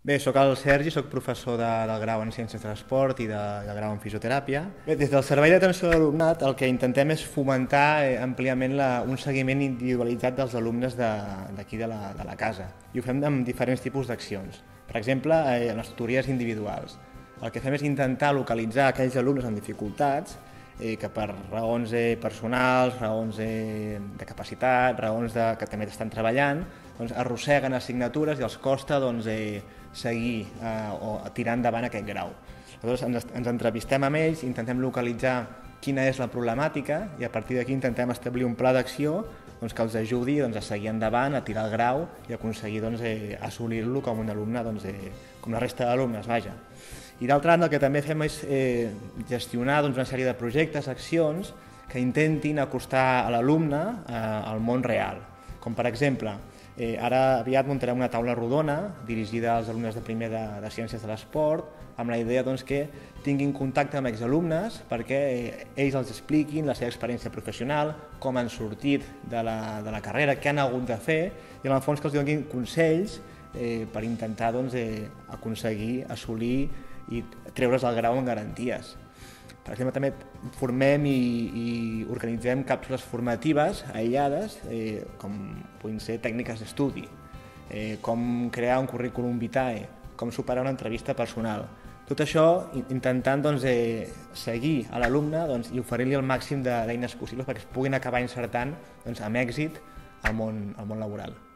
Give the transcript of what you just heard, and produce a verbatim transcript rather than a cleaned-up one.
Bé, sóc el Sergi, sóc professor de, del grau en Ciències de l'Esport i de, del grau en Fisioteràpia. Bé, des del Servei d'Atenció a l'Alumnat el que intentem és fomentar eh, àmpliament la, un seguiment individualitzat dels alumnes d'aquí de, de, la, de la casa. I ho fem amb diferents tipus d'accions. Per exemple, eh, en les tutories individuals. El que fem és intentar localitzar aquells alumnes amb dificultats eh, que per raons eh, personals, raons eh, de capacitat, raons de, que també estan treballant, doncs, arrosseguen assignatures i els costa doncs, eh, seguir eh, o tirar endavant aquest grau. Llavors ens, ens entrevistem amb ells, intentem localitzar quina és la problemàtica i a partir d'aquí intentem establir un pla d'acció doncs, que els ajudi doncs, a seguir endavant, a tirar el grau i aconseguir doncs, eh, assolir-lo com un alumne, doncs, eh, com la resta d'alumnes, vaja. I d'altra banda el que també fem és eh, gestionar doncs, una sèrie de projectes, accions que intentin acostar a l'alumne eh, al món real. Com per exemple, eh, ara aviat muntarem una taula rodona dirigida als alumnes de primer de, de Ciències de l'Esport amb la idea doncs, que tinguin contacte amb exalumnes perquè eh, ells els expliquin la seva experiència professional, com han sortit de la, de la carrera, què han hagut de fer i en el fons que els donin consells eh, per intentar doncs, eh, aconseguir assolir i treure's el grau amb garanties. Per exemple, també formem i, i organitzem càpsules formatives aïllades, eh, com puguin ser tècniques d'estudi, eh, com crear un currículum vitae, com superar una entrevista personal. Tot això intentant doncs, eh, seguir a l'alumne doncs, i oferir-li el màxim d'eines possibles perquè es puguin acabar insertant doncs, amb èxit al món, al món laboral.